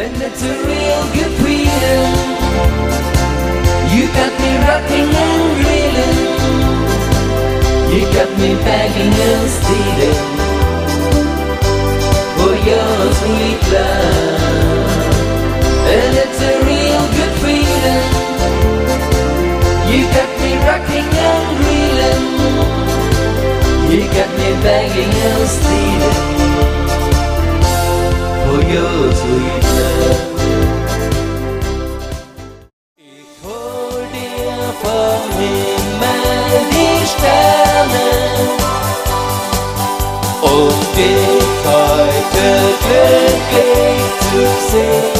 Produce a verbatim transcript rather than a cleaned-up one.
and it's a real good feeling. You got me rocking and reeling, you got me begging and stealing for your sweet love, and it's a real good feeling. You got me rocking and reeling, you got me begging and stealing for your sweet love. Ich hol dir vom Himmel die Sterne, um dich heute glücklich zu sehen.